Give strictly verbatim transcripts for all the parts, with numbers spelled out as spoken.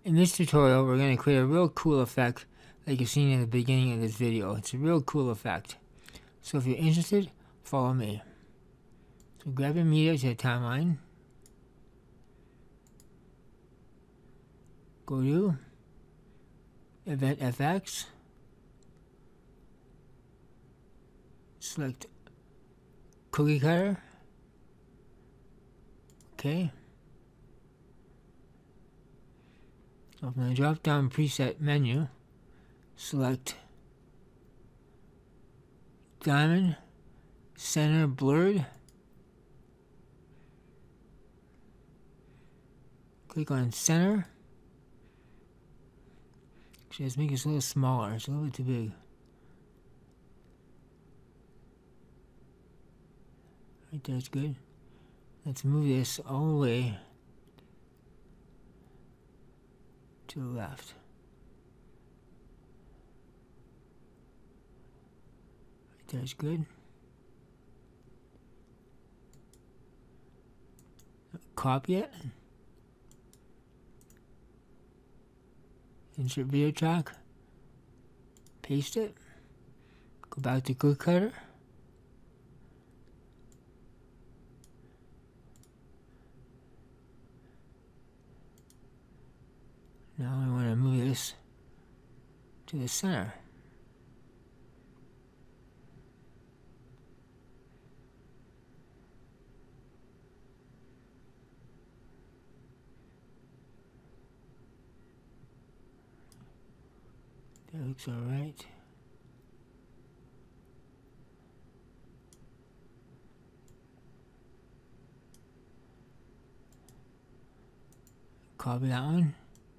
In this tutorial, we're going to create a real cool effect like you've seen in the beginning of this video. It's a real cool effect. So if you're interested, follow me. So grab your media to the timeline. Go to Event F X. Select Cookie Cutter. Okay. Open the drop down preset menu. Select Diamond Center Blurred. Click on Center. Actually, let's make this a little smaller. It's a little bit too big. Right there, it's good. Let's move this all the way to the left. Right there, it's good. Copy it. Insert video track. Paste it. Go back to Cookie Cutter. Now we want to move this to the center. That looks all right. Copy that one.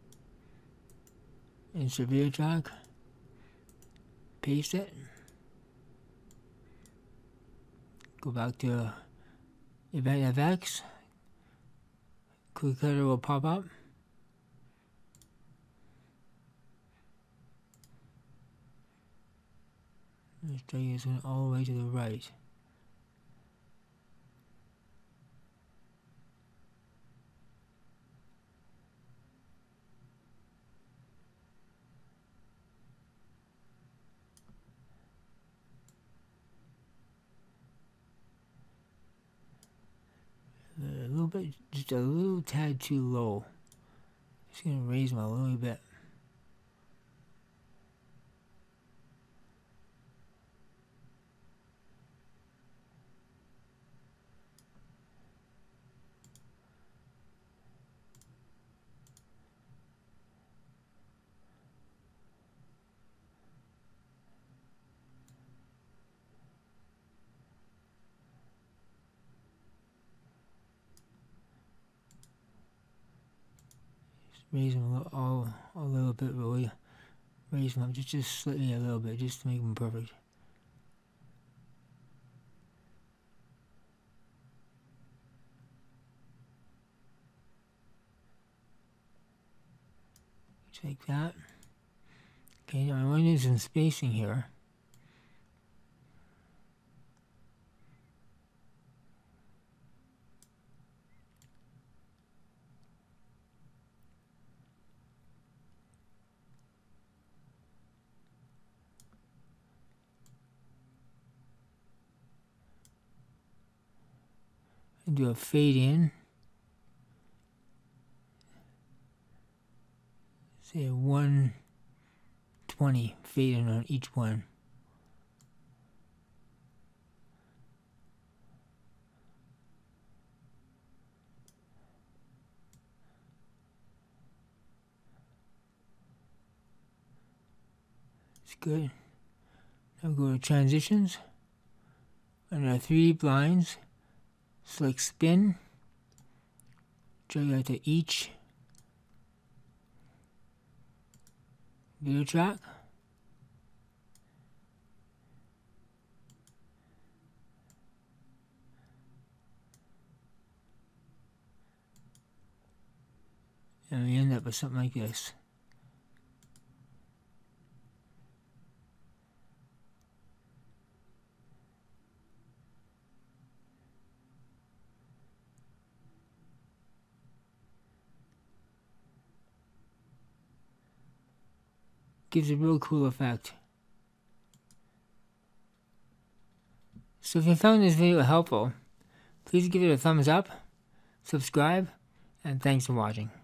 Insert video track. Paste it. Go back to Event F X. Cookie Cutter will pop up. Let's drag this one all the way to the right. A little bit, just a little tad too low. Just gonna raise them a little bit. Raise them a little, all, a little bit, really. Raise them up just, just slightly a little bit, just to make them perfect. Just like that. Okay, now I want to do some spacing here. Do a fade in, say a one twenty fade in on each one. It's good. Now go to transitions, under three D blinds. Select spin, drag out to each video track. And we end up with something like this. gives a real cool effect. So if you found this video helpful, please give it a thumbs up, subscribe, and thanks for watching.